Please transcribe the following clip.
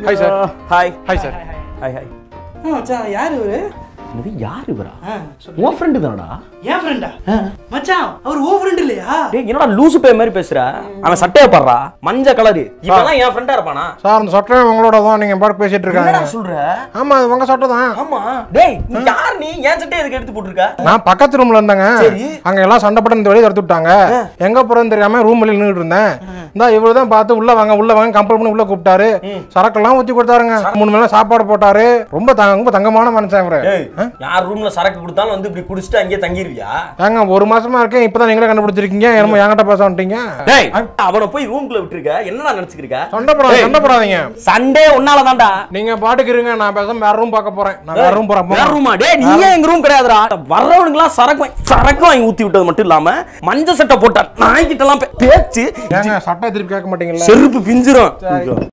Hi sir. Hi. Hi sir. Hi hi. மச்சான் யார் இவரு? இது யார் இவரா? உன் ஃப்ரெண்ட் தானடா? என் ஃப்ரெண்டா? மச்சான் அவர் ஓ ஃப்ரெண்ட் இல்லையா? டேய் என்னடா லூசு பே மாதிரி பேசுற? அவன் சட்டைய பாறா மஞ்ச கலர். இவன்லாம் என் ஃப்ரெண்டா இருப்பானா? சார் அந்த சட்டை உங்களோட தான் நீங்க பாட்டு பேசிட்டு இருக்காங்க. என்னடா சொல்ற? ஆமா அது உங்க சட்டை தான். ஆமா. டேய் நீ யார் நீ? ஏன் சட்டைய எதுக்கு எடுத்து போட்டுருக்க? நான் பக்கத்து ரூம்ல இருந்தேங்க. அங்க எல்லாம் சண்டை போட்டு இந்த வெளிய தரத்து விட்டாங்க. எங்க போறேன்னு தெரியாம ரூம் வெளிய நின்னுட்டு இருந்தேன். இந்தா இவரு தான் பார்த்து உள்ள வாங்க கம்பல் பண்ணி உள்ள கூப்பிட்டாரு. சரக்கெல்லாம் ஊத்தி கொடுத்தாருங்க. 3 வேளை சாப்பாடு போட்டாரு. ரொம்ப தங்கமான மனுஷன் இவரு. யார் ரூம்ல சரக்கு கொடுத்தாலும் வந்து இப்படி குடிச்சிட்டு அங்கேயே தங்கிருவியா? ஏங்க 1 மாசமா இருக்கேன் இப்பதான் நீங்களே கண்டுபிடிச்சிருக்கீங்க. என்னமோ என்கிட்ட பேச வந்துட்டீங்க. டேய் அவனை போய் ரூம்க்குள்ள விட்டுருக்க. என்னடா நினைச்சிருக்க? சண்டை போடாதீங்க. சண்டே உன்னால தான்டா. நீங்க பாட்டுக்கு இருங்க. நான் பேசாம வேற ரூம் பார்க்க போறேன். நான் வேற ரூம் போறேன். வேற ரூமா? டேய் நீ எங்க ரூம் கிடையாதுடா. வர்றவனுக்குலாம் சரக்கு வாங்கி ஊத்தி விட்டது மட்டும் இல்லாம மஞ்ச சட்டை போட்டா நாய்கிட்ட எல்லாம் பேச்சு. ஏங்க சட்டை திருப்பி கேட்க மாட்டீங்களா? செருப்பு பிஞ்சிரும்.